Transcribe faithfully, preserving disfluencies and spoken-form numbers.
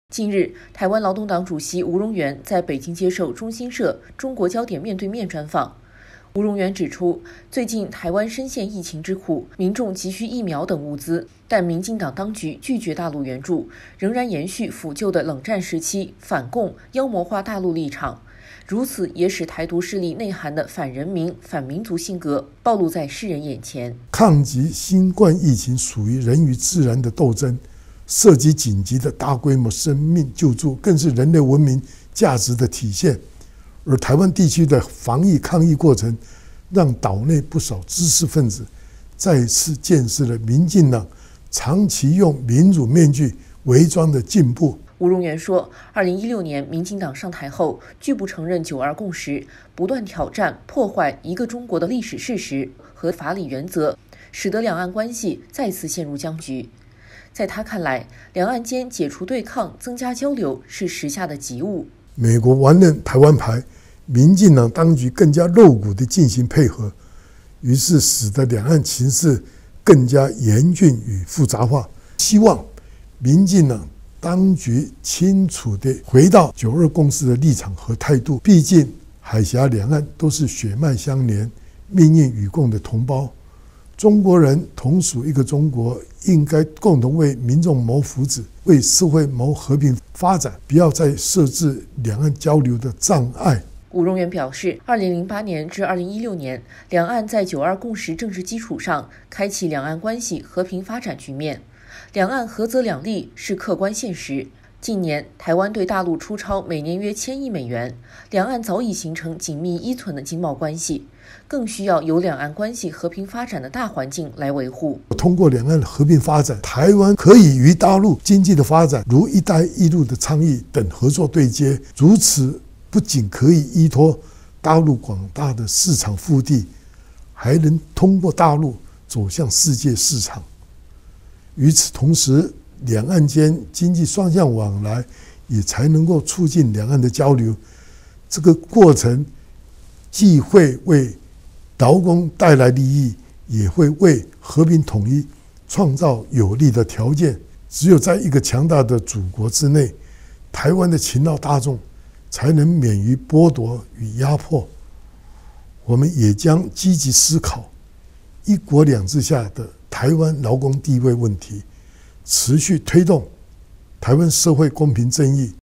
近日，台湾劳动党主席吴荣元在北京接受中新社《中国焦点面对面》专访。吴荣元指出，最近台湾深陷疫情之苦，民众急需疫苗等物资，但民进党当局拒绝大陆援助，仍然延续腐旧的冷战时期反共、妖魔化大陆立场。如此也使台独势力内涵的反人民、反民族性格暴露在世人眼前。 抗击新冠疫情属于人与自然的斗争，涉及紧急的大规模生命救助，更是人类文明价值的体现。而台湾地区的防疫抗疫过程，让岛内不少知识分子再次见识了民进党长期用民主面具伪装的进步。 吴荣元说，二零一六年民进党上台后，拒不承认九二共识，不断挑战破坏一个中国的历史事实和法理原则，使得两岸关系再次陷入僵局。在他看来，两岸间解除对抗、增加交流是时下的急务。 美国玩弄台湾牌，民进党当局更加露骨地进行配合，于是使得两岸情势更加严峻与复杂化。希望民进党当局清楚地回到九二共识的立场和态度，毕竟海峡两岸都是血脉相连、命运与共的同胞，中国人同属一个中国，应该共同为民众谋福祉，为社会谋和平发展，不要再设置两岸交流的障碍。 吴荣元表示，二零零八年至二零一六年，两岸在九二共识政治基础上，开启两岸关系和平发展局面。两岸合则两利是客观现实。近年，台湾对大陆出超每年约千亿美元，两岸早已形成紧密依存的经贸关系，更需要由两岸关系和平发展的大环境来维护。 通过两岸和平发展，台湾可以与大陆经济的发展，如“一带一路”的倡议等合作对接，如此不仅可以依托大陆广大的市场腹地，还能通过大陆走向世界市场。与此同时，两岸间经济双向往来也才能够促进两岸的交流。这个过程既会为劳工带来利益，也会为和平统一创造有利的条件。只有在一个强大的祖国之内，台湾的勤劳大众才能免于剥夺与压迫。我们也将积极思考一国两制下的台湾劳工地位问题，持续推动台湾社会公平正义